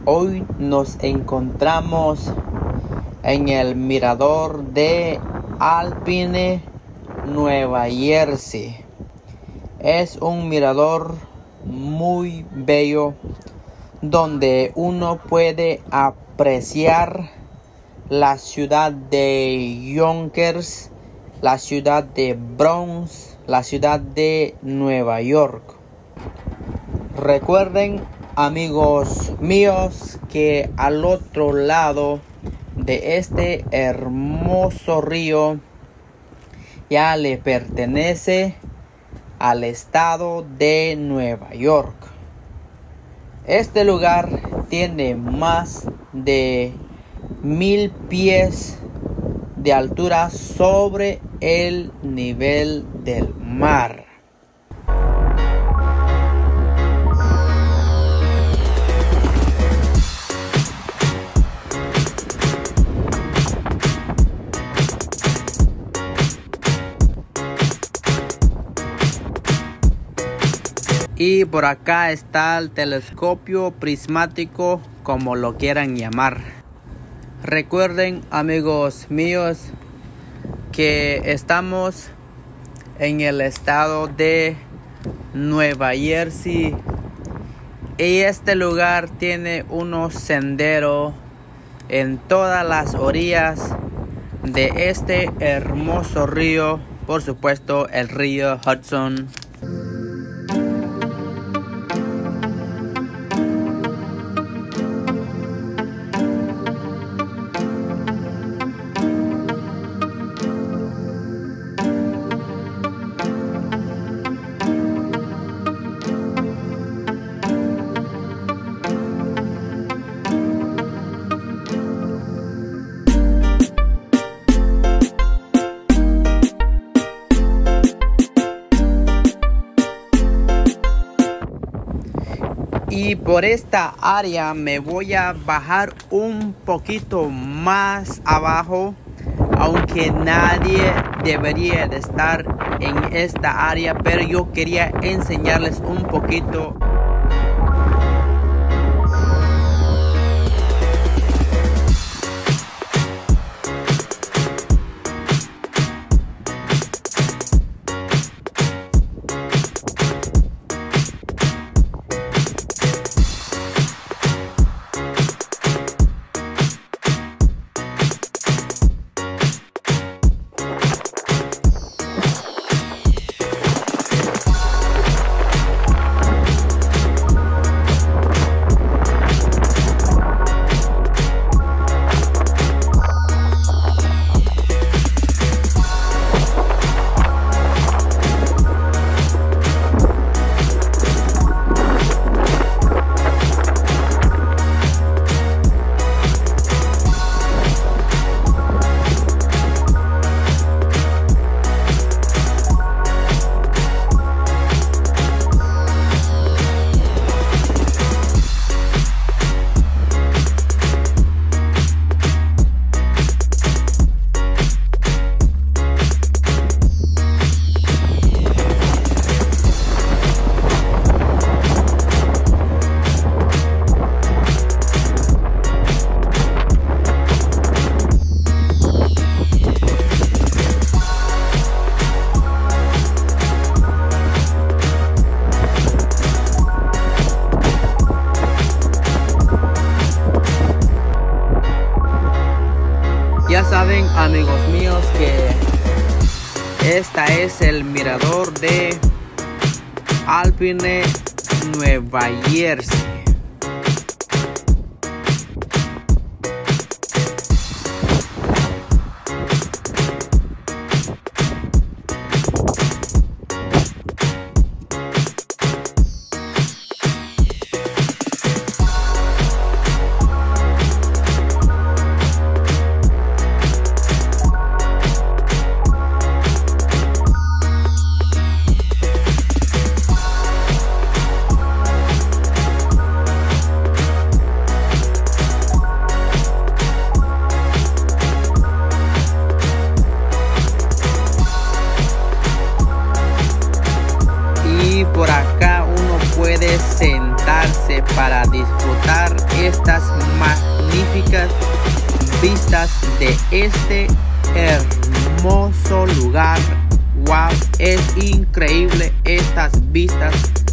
Hoy nos encontramos en el mirador de Alpine, Nueva Jersey. Es un mirador muy bello donde uno puede apreciar la ciudad de Yonkers, la ciudad de Bronx, la ciudad de Nueva York. Recuerden, amigos míos, que al otro lado de este hermoso río ya le pertenece al estado de Nueva York. Este lugar tiene más de 1000 pies de altura sobre el nivel del mar. Y por acá está el telescopio prismático, como lo quieran llamar. Recuerden, amigos míos, que estamos en el estado de Nueva Jersey y este lugar tiene unos senderos en todas las orillas de este hermoso río, por supuesto el río Hudson. Y por esta área me voy a bajar un poquito más abajo, aunque nadie debería de estar en esta área, pero yo quería enseñarles un poquito. Ya saben, amigos míos, que esta es el mirador de Alpine, Nueva Jersey. Por acá uno puede sentarse para disfrutar estas magníficas vistas de este hermoso lugar. Wow, es increíble estas vistas